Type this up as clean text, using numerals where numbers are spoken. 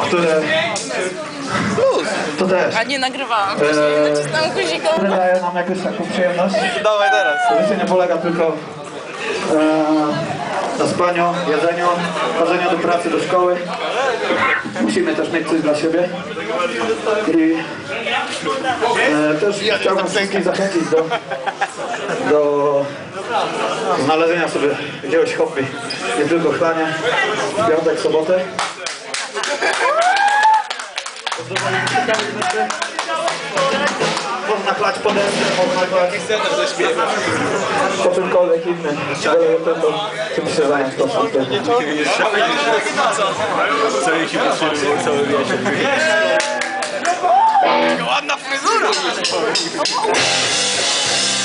które... To też. A nie nagrywałam. Nacisnąłem guzika. Daje nam jakąś taką przyjemność. Dawaj teraz. Życie nie polega tylko na spaniu, jedzeniu, chodzeniu do pracy, do szkoły. Musimy też mieć coś dla siebie. I też chciałbym wszystkich zachęcić do znalezienia sobie jakiegoś hobby. Nie tylko chlanie, piątek, sobotę. Można klać po desce, można klać po czymkolwiek innym. Ale to czym się zająć to wszystko. Cały się potrzebuje, cały wieczór. Ładna fryzura!